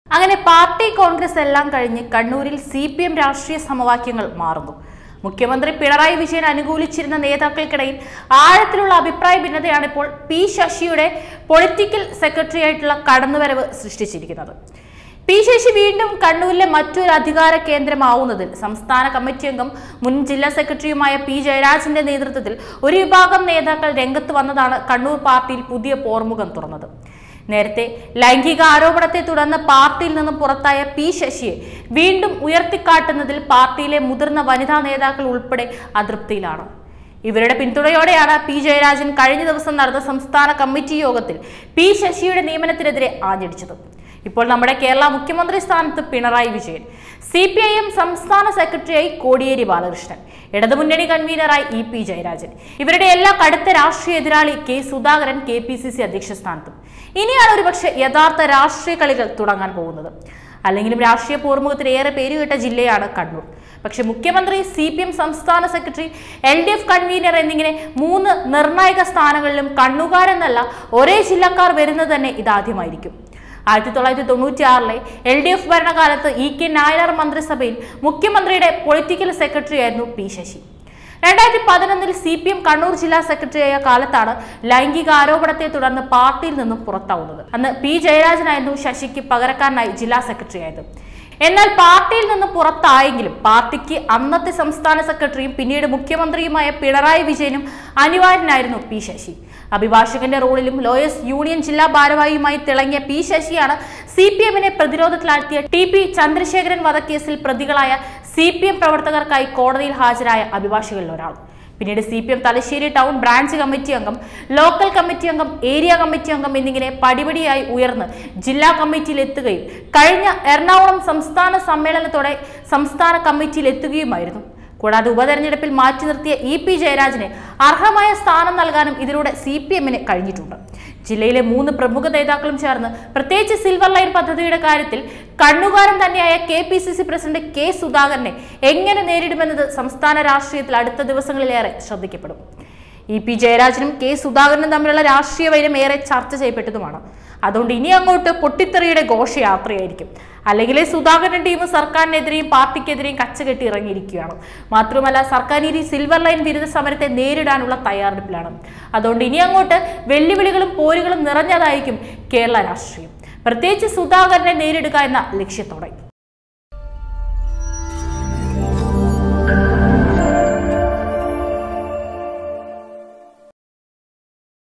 അങ്ങനെ പാർട്ടി കോൺഗ്രസ് എല്ലാം കഴിഞ്ഞ് കണ്ണൂരിൽ CPM രാഷ്ട്രീയ സമവാക്യങ്ങൾ മാറുന്നു. മുഖ്യമന്ത്രി പിണറായി വിജയൻ അനുകൂലിച്ചിരുന്ന നേതാക്കൾക്കിടയിൽ ആഴത്തിലുള്ള അഭിപ്രായ ഭിന്നതയാണ് ഇപ്പോൾ പി ശശിയുടെ പൊളിറ്റിക്കൽ സെക്രട്ടറി ആയിട്ടുള്ള കടന്നുവരവ് സൃഷ്ടിച്ചിരിക്കുന്നത്. പി ശശി വീണ്ടും കണ്ണൂരിലെ മറ്റൊരു അധികാര കേന്ദ്രമാവുന്നതിൽ സംസ്ഥാന കമ്മിറ്റി അംഗം മുൻ ജില്ലാ സെക്രട്ടറിയുമായ പി ജയരാജന്റെ നേതൃത്വത്തിൽ ഒരു വിഭാഗം നേതാക്കൾ രംഗത്ത് വന്നതാണ് കണ്ണൂർ പാർട്ടിയിൽ പുതിയ പോർമുഖം തുറന്നത്. നേരത്തെ ലൈംഗിക ആരോപണത്തെ തുടർന്ന് പാർട്ടിയിൽ നിന്നും പുറത്തായ പി ശശിയെ വീണ്ടും ഉയർത്തിക്കാട്ടുന്നതിൽ പാർട്ടിയിലെ മുതിർന്ന വനിതാ നേതാക്കൾ ഉൾപ്പെടെ അതൃപ്തിയിലാണ്. ഇവരുടെ പിന്തുണയോടെയാണ് പി ജയരാജൻ കഴിഞ്ഞ ദിവസം നടന്ന സംസ്ഥാന കമ്മിറ്റി യോഗത്തിൽ പി ശശിയുടെ നിയമനത്തിനെതിരെ ആഞ്ഞടിച്ചത്. ഇപ്പോൾ നമ്മുടെ കേരള മുഖ്യമന്ത്രി സ്ഥാനത്ത് പിണറായി വിജയൻ, CPIM സംസ്ഥാന സെക്രട്ടറിയായി കോടിയേരി ബാലകൃഷ്ണൻ, ഇടതുമുന്നണി കൺവീനറായി EP ജയരാജൻ, ഇവരുടെ എല്ലാ കടുത്ത രാഷ്ട്രീയ എതിരാളി K സുധാകരൻ KPCC അധ്യക്ഷ സ്ഥാനത്തും. ഇനിയാണ് ഒരുപക്ഷെ യഥാർത്ഥ രാഷ്ട്രീയ കളികൾ തുടങ്ങാൻ പോകുന്നത്. അല്ലെങ്കിലും രാഷ്ട്രീയ പോർമുഖത്തിന് ഏറെ പേരുകേട്ട ജില്ലയാണ് കണ്ണൂർ. പക്ഷെ മുഖ്യമന്ത്രി, CPM സംസ്ഥാന സെക്രട്ടറി, LDF കൺവീനർ എന്നിങ്ങനെ 3 നിർണായക സ്ഥാനങ്ങളിലും കണ്ണൂകാരെന്നല്ല ഒരേ ജില്ലക്കാർ വരുന്നത് തന്നെ ഇതാദ്യമായിരിക്കും. 1996 LDF ഭരണകാലത്ത് EK നായനാർ മന്ത്രിസഭയിൽ മുഖ്യമന്ത്രിയുടെ പൊളിറ്റിക്കൽ സെക്രട്ടറി ആയിരുന്നു പി ശശി. 2011 CPM കണ്ണൂർ ജില്ലാ സെക്രട്ടറിയായ കാലത്താണ് ലൈംഗിക ആരോപണത്തെ തുടർന്ന് പാർട്ടിയിൽ നിന്നും പുറത്താവുന്നത്. അന്ന് പി ജയരാജനായിരുന്നു ശശിക്ക് പകരക്കാരനായി ജില്ലാ സെക്രട്ടറി ആയത്. എന്നാൽ പാർട്ടിയിൽ നിന്ന് പുറത്തായെങ്കിലും പാർട്ടിക്ക് അന്നത്തെ സംസ്ഥാന സെക്രട്ടറിയും പിന്നീട് മുഖ്യമന്ത്രിയുമായ പിണറായി വിജയനും അനിവാര്യനായിരുന്നു പി ശശി. അഭിഭാഷകന്റെ റോളിലും ലോയേഴ്സ് യൂണിയൻ ജില്ലാ ഭാരവാഹിയുമായി തിളങ്ങിയ പി ശശിയാണ് CPMനെ പ്രതിരോധത്തിലാഴ്ത്തിയ TP ചന്ദ്രശേഖരൻ വധക്കേസിൽ പ്രതികളായ CPM പ്രവർത്തകർക്കായി കോടതിയിൽ ഹാജരായ അഭിഭാഷകരിൽ ഒരാൾ. പിന്നീട് CPM Thalassery town branch committee അംഗം, ലോക്കൽ കമ്മിറ്റി അംഗം, ഏരിയ കമ്മിറ്റി അംഗം എന്നിങ്ങനെ പടിപടിയായി ഉയർന്ന് ജില്ലാ കമ്മിറ്റിയിൽ എത്തുകയും കഴിഞ്ഞ എറണാകുളം സംസ്ഥാന സമ്മേളനത്തോടെ സംസ്ഥാന കമ്മിറ്റിയിൽ എത്തുകയുമായിരുന്നു. കൂടാതെ ഉപതെരഞ്ഞെടുപ്പിൽ മാറ്റി നിർത്തിയ EP ജയരാജന് അർഹമായ സ്ഥാനം നൽകാനും ഇതിലൂടെ CPMന് കഴിഞ്ഞിട്ടുണ്ട്. ജില്ലയിലെ 3 പ്രമുഖ നേതാക്കളും ചേർന്ന് പ്രത്യേകിച്ച് സിൽവർ ലൈൻ പദ്ധതിയുടെ കാര്യത്തിൽ കണ്ണുകാരൻ തന്നെയായ KPCC പ്രസിഡന്റ് K സുധാകരനെ എങ്ങനെ നേരിടുമെന്നത് സംസ്ഥാന രാഷ്ട്രീയത്തിൽ അടുത്ത ദിവസങ്ങളിലേറെ ശ്രദ്ധിക്കപ്പെടും. EP ജയരാജനും K സുധാകരനും തമ്മിലുള്ള രാഷ്ട്രീയ വൈരം ഏറെ ചർച്ച ചെയ്യപ്പെട്ടതുമാണ്. അതുകൊണ്ട് ഇനി അങ്ങോട്ട് പൊട്ടിത്തെറിയുടെ ഘോഷയാത്രയായിരിക്കും. അല്ലെങ്കിൽ സുധാകരൻ ടീം സർക്കാരിനെതിരെയും പാർട്ടിക്കെതിരെയും കച്ചകെട്ടി ഇറങ്ങിയിരിക്കുകയാണ്. മാത്രമല്ല സർക്കാർ ഈ സിൽവർ ലൈൻ വിരുദ്ധ സമരത്തെ നേരിടാനുള്ള തയ്യാറെടുപ്പിലാണ്. അതുകൊണ്ട് ഇനി അങ്ങോട്ട് വെല്ലുവിളികളും പോരുകളും നിറഞ്ഞതായിരിക്കും കേരള രാഷ്ട്രീയം, പ്രത്യേകിച്ച് സുധാകരനെ നേരിടുക എന്ന ലക്ഷ്യത്തോടെ.